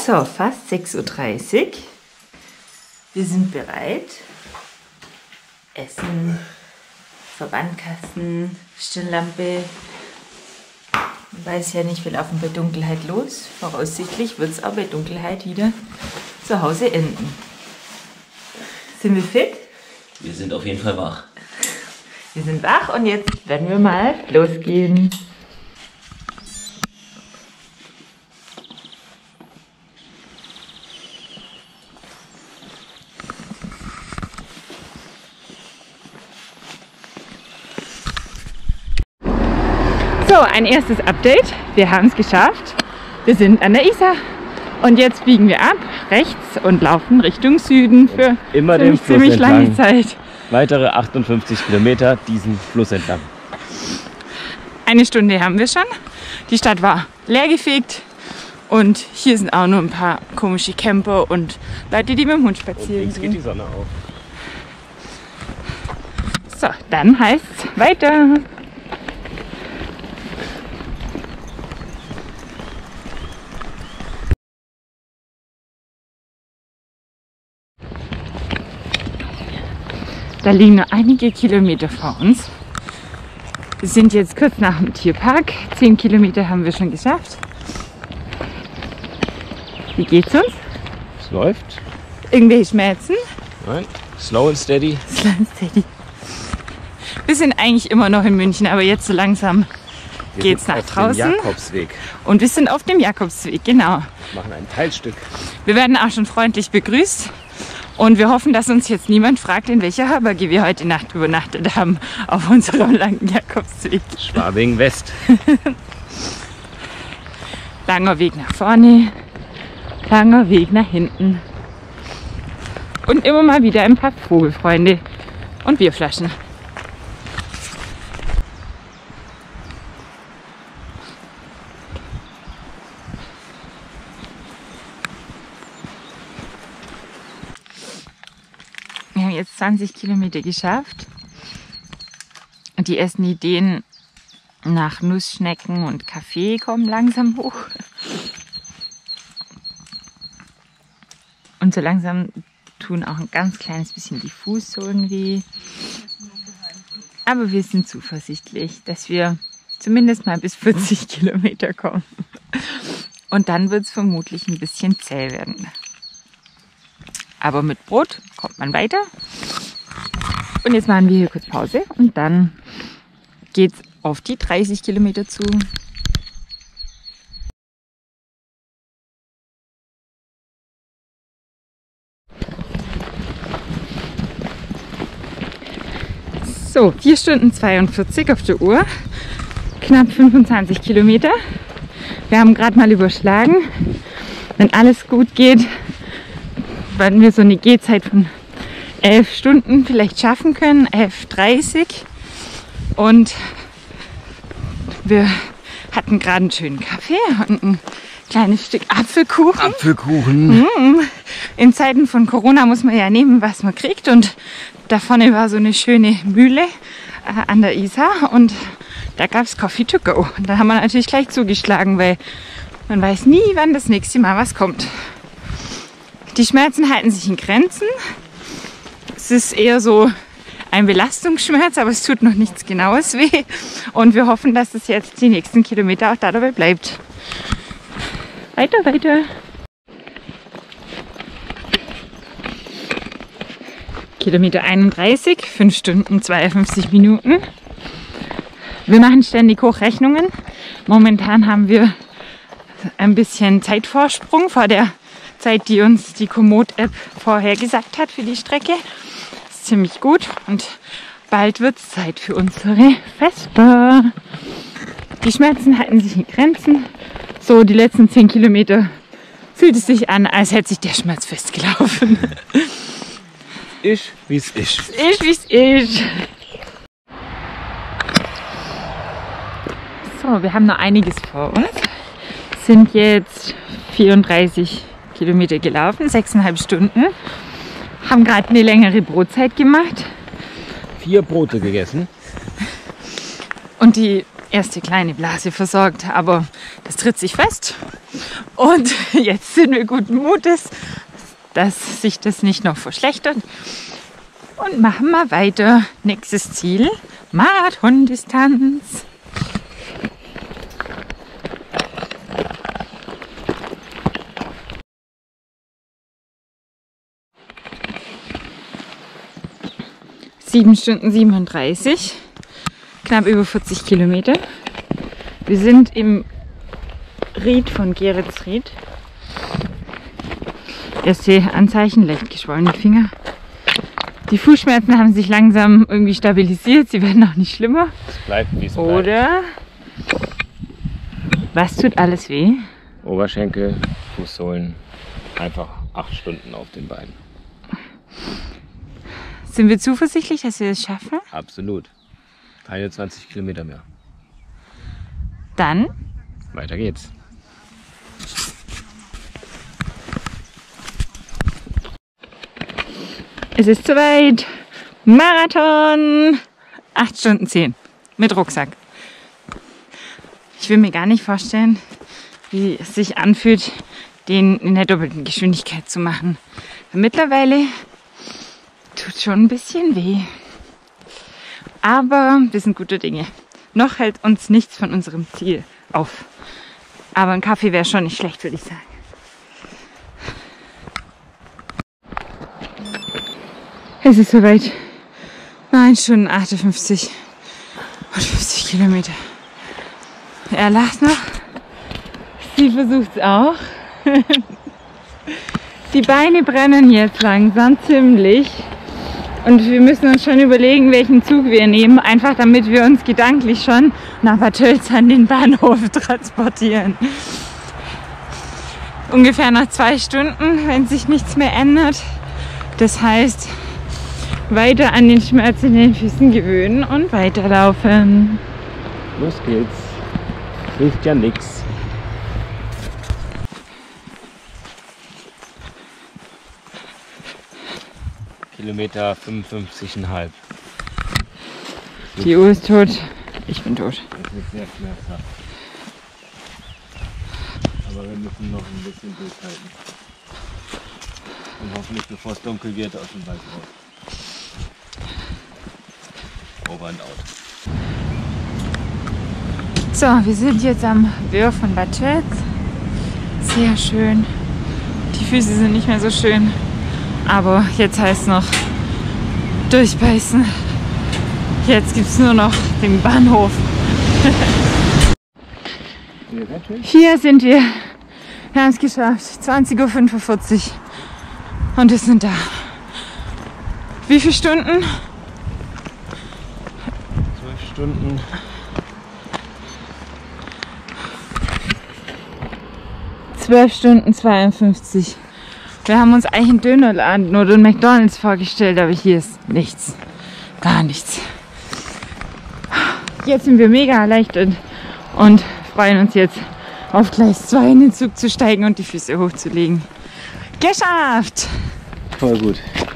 So, fast 6:30 Uhr. Wir sind bereit. Essen, Verbandkasten, Stirnlampe. Ich weiß ja nicht, wir laufen bei Dunkelheit los. Voraussichtlich wird es auch bei Dunkelheit wieder zu Hause enden. Sind wir fit? Wir sind auf jeden Fall wach. Wir sind wach und jetzt werden wir mal losgehen. So, ein erstes Update. Wir haben es geschafft. Wir sind an der Isar. Und jetzt biegen wir ab, rechts und laufen Richtung Süden für immer den Fluss ziemlich entlang. lange Zeit. Weitere 58 Kilometer diesen Fluss entlang. Eine Stunde haben wir schon. Die Stadt war leergefegt. Und hier sind auch nur ein paar komische Camper und Leute, die mit dem Hund spazieren Links geht die gehen. Sonne auf. So, dann heißt es weiter. Da liegen nur einige Kilometer vor uns. Wir sind jetzt kurz nach dem Tierpark. 10 Kilometer haben wir schon geschafft. Wie geht's uns? Es läuft. Irgendwelche Schmerzen? Nein. Slow and steady. Steady. Wir sind eigentlich immer noch in München, aber jetzt so langsam geht's nach draußen. Dem Jakobsweg. Und wir sind auf dem Jakobsweg, genau. Machen ein Teilstück. Wir werden auch schon freundlich begrüßt. Und wir hoffen, dass uns jetzt niemand fragt, in welcher Herberge wir heute Nacht übernachtet haben auf unserem langen Jakobsweg. Schwabing West. Langer Weg nach vorne, langer Weg nach hinten. Und immer mal wieder ein paar Vogelfreunde und Bierflaschen. Wir haben jetzt 20 Kilometer geschafft. Und die ersten Ideen nach Nussschnecken und Kaffee kommen langsam hoch. Und so langsam tun auch ein ganz kleines bisschen die Fußsohlen weh. Aber wir sind zuversichtlich, dass wir zumindest mal bis 40 Kilometer kommen. Und dann wird es vermutlich ein bisschen zäh werden. Aber mit Brot kommt man weiter. Und jetzt machen wir hier kurz Pause und dann geht's auf die 30 Kilometer zu. So, 4 Stunden 42 auf der Uhr, knapp 25 Kilometer. Wir haben gerade mal überschlagen. Wenn alles gut geht, werden wir so eine Gehzeit von 11 Stunden vielleicht schaffen können, 11:30. Und wir hatten gerade einen schönen Kaffee und ein kleines Stück Apfelkuchen. Apfelkuchen. In Zeiten von Corona muss man ja nehmen, was man kriegt. Und da vorne war so eine schöne Mühle an der Isar und da gab es Coffee to go. Und da haben wir natürlich gleich zugeschlagen, weil man weiß nie, wann das nächste Mal was kommt. Die Schmerzen halten sich in Grenzen. Es ist eher so ein Belastungsschmerz, aber es tut noch nichts Genaues weh. Und wir hoffen, dass es jetzt die nächsten Kilometer auch dabei bleibt. Weiter, weiter. Kilometer 31, 5 Stunden 52 Minuten. Wir machen ständig Hochrechnungen. Momentan haben wir ein bisschen Zeitvorsprung vor der Zeit, die uns die Komoot-App vorher gesagt hat für die Strecke. Das ist ziemlich gut und bald wird es Zeit für unsere Vespa. Die Schmerzen halten sich in Grenzen. So, die letzten 10 Kilometer fühlt es sich an, als hätte sich der Schmerz festgelaufen. Ist, wie es ist. Ist, wie es ist. So, wir haben noch einiges vor uns. Sind jetzt 34 Kilometer gelaufen, 6,5 Stunden. Haben gerade eine längere Brotzeit gemacht. 4 Brote gegessen. Und die erste kleine Blase versorgt, aber das tritt sich fest. Und jetzt sind wir guten Mutes, dass sich das nicht noch verschlechtert. Und machen mal weiter. Nächstes Ziel, Marathondistanz. Sieben Stunden 37, knapp über 40 Kilometer. Wir sind im Ried von Geretsried. Erste Anzeichen, leicht geschwollene Finger. Die Fußschmerzen haben sich langsam irgendwie stabilisiert, sie werden auch nicht schlimmer. Es bleibt, wie es bleibt. Oder was tut alles weh? Oberschenkel, Fußsohlen, einfach 8 Stunden auf den Beinen. Sind wir zuversichtlich, dass wir es schaffen? Absolut. Keine 20 Kilometer mehr. Dann Weiter geht's. es ist soweit. Marathon! 8 Stunden 10 mit Rucksack. Ich will mir gar nicht vorstellen, wie es sich anfühlt, den in der doppelten Geschwindigkeit zu machen. Mittlerweile tut schon ein bisschen weh. Aber wir sind gute Dinge. Noch hält uns nichts von unserem Ziel auf. Aber ein Kaffee wäre schon nicht schlecht, würde ich sagen. Es ist soweit. 9 Stunden 58 und 50 Kilometer. Er lacht noch. Sie versucht es auch. Die Beine brennen jetzt langsam ziemlich. Und wir müssen uns schon überlegen, welchen Zug wir nehmen. Einfach damit wir uns gedanklich schon nach Bad Tölz an den Bahnhof transportieren. Ungefähr noch 2 Stunden, wenn sich nichts mehr ändert. Das heißt, weiter an den Schmerz in den Füßen gewöhnen und weiterlaufen. Los geht's. Hilft ja nix. Kilometer 55,5. Die Uhr ist tot. Ich bin tot. Das wird sehr schmerzhaft. Aber wir müssen noch ein bisschen durchhalten. Und hoffentlich, bevor es dunkel wird, aus dem Wald raus. Over and out. So, wir sind jetzt am Wörth von Bad Tölz. Sehr schön. Die Füße sind nicht mehr so schön. Aber jetzt heißt es noch durchbeißen. Jetzt gibt es nur noch den Bahnhof. Hier sind wir. Wir haben es geschafft. 20:45 Uhr. Und wir sind da. Wie viele Stunden? 12 Stunden. Stunden 52. Wir haben uns eigentlich einen Dönerladen oder einen McDonald's vorgestellt, aber hier ist nichts. Gar nichts. Jetzt sind wir mega erleichtert und freuen uns jetzt auf Gleis 2 in den Zug zu steigen und die Füße hochzulegen. Geschafft! Voll gut.